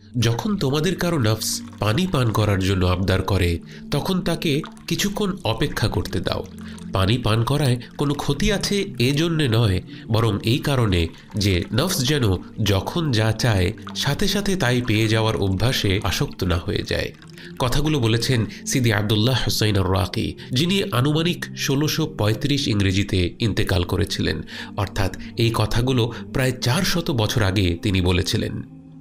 যখন তোমাদের কারো নফস পানি পান করার জন্য আবদার করে তখন তাকে কিছুক্ষণ অপেক্ষা করতে দাও। পানি পান করায় কোনো ক্ষতি আছে এজন্যে নয়, বরং এই কারণে যে নফস যেন যখন যা চায় সাথে সাথে তাই পেয়ে যাওয়ার অভ্যাসে আসক্ত না হয়ে যায়। কথাগুলো বলেছেন সিদি আবদুল্লাহ হুসাইন আর-রাকি, যিনি আনুমানিক 1635 ইংরেজিতে ইন্তেকাল করেছিলেন। অর্থাৎ এই কথাগুলো প্রায় 400 বছর আগে তিনি বলেছিলেন।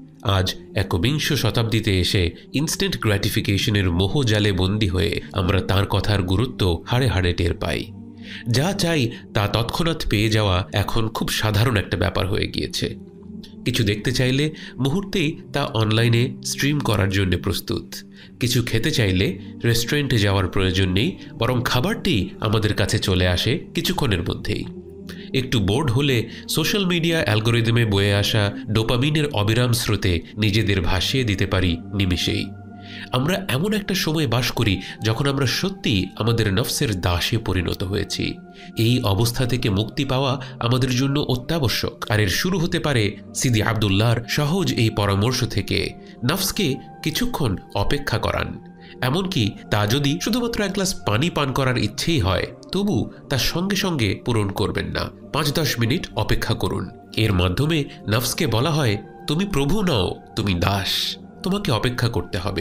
আজ একবিংশ শতাব্দীতে এসে ইনস্ট্যান্ট গ্র্যাটিফিকেশনের মোহজালে বন্দী হয়ে আমরা তার কথার গুরুত্ব হাড়ে হাড়ে টের পাই। যা চাই তা তৎক্ষণাৎ পেয়ে যাওয়া এখন খুব সাধারণ একটা ব্যাপার হয়ে গিয়েছে। কিছু দেখতে চাইলে মুহূর্তেই তা অনলাইনে স্ট্রিম করার জন্য প্রস্তুত। কিছু খেতে চাইলে রেস্টুরেন্টে যাওয়ার প্রয়োজন নেই, বরং খাবারটি আমাদের কাছে চলে আসে কিছুক্ষণের মধ্যেই। একটু বোর্ড হলে সোশ্যাল মিডিয়া অ্যালগোরিদমে বয়ে আসা ডোপামিনের অবিরাম স্রোতে নিজেদের ভাসিয়ে দিতে পারি নিমিষেই। আমরা এমন একটা সময় বাস করি যখন আমরা সত্যি আমাদের নফসের দাসে পরিণত হয়েছি। এই অবস্থা থেকে মুক্তি পাওয়া আমাদের জন্য অত্যাবশ্যক। আর এর শুরু হতে পারে সিদি আবদুল্লাহর সহজ এই পরামর্শ থেকে। নফসকে কিছুক্ষণ অপেক্ষা করান, এমনকি তা যদি শুধুমাত্র এক গ্লাস পানি পান করার ইচ্ছেই হয়, তবু তার সঙ্গে সঙ্গে পূরণ করবেন না। 5-10 মিনিট অপেক্ষা করুন। এর মাধ্যমে নফসকে বলা হয়, তুমি প্রভু নও, তুমি দাস, তোমাকে অপেক্ষা করতে হবে।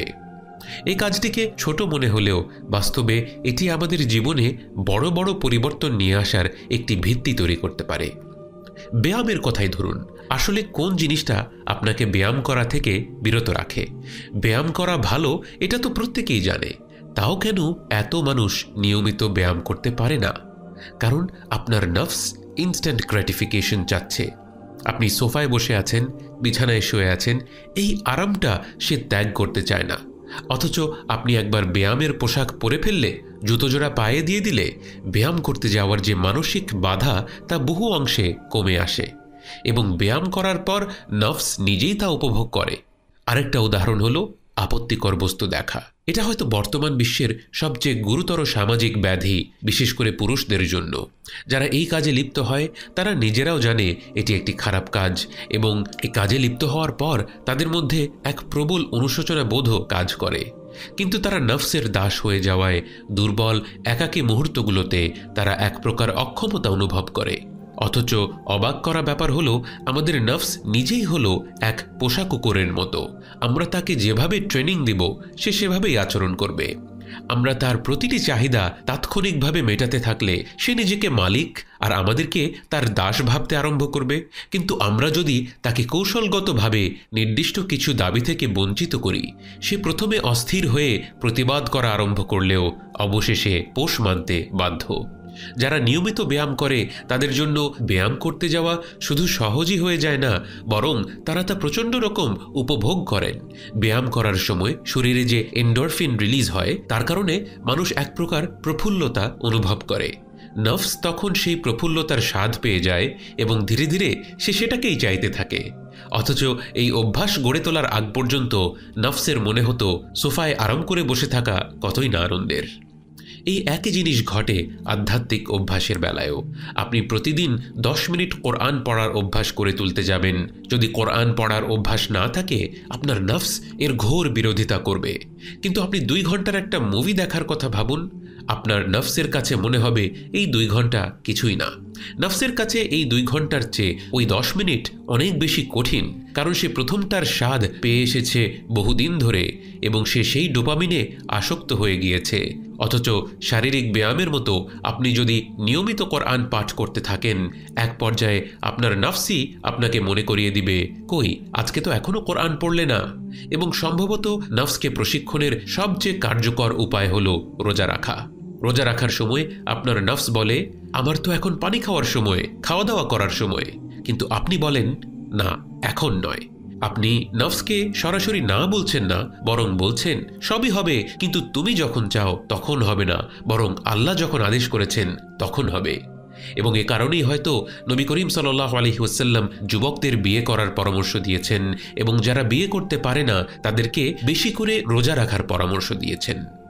এই কাজটিকে ছোট মনে হলেও বাস্তবে এটি আমাদের জীবনে বড় বড় পরিবর্তন নিয়ে আসার একটি ভিত্তি তৈরি করতে পারে। ব্যায়ামের কথাই ধরুন। আসলে কোন জিনিসটা আপনাকে ব্যায়াম করা থেকে বিরত রাখে? ব্যায়াম করা ভালো এটা তো প্রত্যেকেই জানে, তাও কেন এত মানুষ নিয়মিত ব্যায়াম করতে পারে না? কারণ আপনার নফস ইনস্ট্যান্ট গ্র্যাটিফিকেশন চাচ্ছে। আপনি সোফায় বসে আছেন, বিছানায় শুয়ে আছেন, এই আরামটা সে ত্যাগ করতে চায় না। অথচ আপনি একবার ব্যায়ামের পোশাক পরে ফেললে, জুতোজোড়া পায়ে দিয়ে দিলে ব্যায়াম করতে যাওয়ার যে মানসিক বাধা তা বহু অংশে কমে আসে এবং ব্যায়াম করার পর নফস নিজেই তা উপভোগ করে। আরেকটা উদাহরণ হলো আপত্তিকর বস্তু দেখা। এটা হয়তো বর্তমান বিশ্বের সবচেয়ে গুরুতর সামাজিক ব্যাধি, বিশেষ করে পুরুষদের জন্য। যারা এই কাজে লিপ্ত হয় তারা নিজেরাও জানে এটি একটি খারাপ কাজ, এবং এই কাজে লিপ্ত হওয়ার পর তাদের মধ্যে এক প্রবল অনুশোচনা বোধও কাজ করে। কিন্তু তারা নফসের দাস হয়ে যাওয়ায় দুর্বল একাকী মুহূর্তগুলোতে তারা এক প্রকার অক্ষমতা অনুভব করে। অথচ অবাক করা ব্যাপার হলো, আমাদের নফস নিজেই হলো এক পোষা কুকুরের মতো। আমরা তাকে যেভাবে ট্রেনিং দিব সে সেভাবেই আচরণ করবে। আমরা তার প্রতিটি চাহিদা তাৎক্ষণিকভাবে মেটাতে থাকলে সে নিজেকে মালিক আর আমাদেরকে তার দাস ভাবতে আরম্ভ করবে। কিন্তু আমরা যদি তাকে কৌশলগতভাবে নির্দিষ্ট কিছু দাবি থেকে বঞ্চিত করি, সে প্রথমে অস্থির হয়ে প্রতিবাদ করা আরম্ভ করলেও অবশেষে পোষ মানতে বাধ্য। যারা নিয়মিত ব্যায়াম করে তাদের জন্য ব্যায়াম করতে যাওয়া শুধু সহজই হয়ে যায় না, বরং তারা তা প্রচণ্ড রকম উপভোগ করেন। ব্যায়াম করার সময় শরীরে যে এন্ডোরফিন রিলিজ হয় তার কারণে মানুষ এক প্রকার প্রফুল্লতা অনুভব করে। নফস তখন সেই প্রফুল্লতার স্বাদ পেয়ে যায় এবং ধীরে ধীরে সে সেটাকেই চাইতে থাকে। অথচ এই অভ্যাস গড়ে তোলার আগ পর্যন্ত নফসের মনে হতো সোফায় আরাম করে বসে থাকা কতই না আনন্দের। এই একই জিনিস ঘটে আধ্যাত্মিক অভ্যাসের বেলায়ও। আপনি প্রতিদিন 10 মিনিট কোরআন পড়ার অভ্যাস করে তুলতে যাবেন। যদি কোরআন পড়ার অভ্যাস না থাকে, আপনার নফস এর ঘোর বিরোধিতা করবে। কিন্তু আপনি 2 ঘন্টার একটা মুভি দেখার কথা ভাবুন, আপনার নফসের কাছে মনে হবে এই 2 ঘন্টা কিছুই না। নফসের কাছে এই 2 ঘন্টার চেয়ে ওই 10 মিনিট অনেক বেশি কঠিন, কারণ সে প্রথমটার স্বাদ পেয়ে এসেছে বহুদিন ধরে এবং সে সেই ডোপামিনে আসক্ত হয়ে গিয়েছে। অথচ শারীরিক ব্যায়ামের মতো আপনি যদি নিয়মিত কোরআন পাঠ করতে থাকেন, এক পর্যায়ে আপনার নফসই আপনাকে মনে করিয়ে দিবে, কই আজকে তো এখনো কোরআন পড়লে না। এবং সম্ভবত নফসকে প্রশিক্ষণের সবচেয়ে কার্যকর উপায় হলো রোজা রাখা। রোজা রাখার সময় আপনার নফস বলে, আমার তো এখন পানি খাওয়ার সময়, খাওয়া দাওয়া করার সময়। কিন্তু আপনি বলেন, না এখন নয়। আপনি নফসকে সরাসরি না বলছেন না, বরং বলছেন সবই হবে, কিন্তু তুমি যখন চাও তখন হবে না, বরং আল্লাহ যখন আদেশ করেছেন তখন হবে। এবং এ কারণেই হয়তো নবী করিম সাল্লাল্লাহু আলাইহি ওয়াসাল্লাম যুবকদের বিয়ে করার পরামর্শ দিয়েছেন এবং যারা বিয়ে করতে পারে না তাদেরকে বেশি করে রোজা রাখার পরামর্শ দিয়েছেন।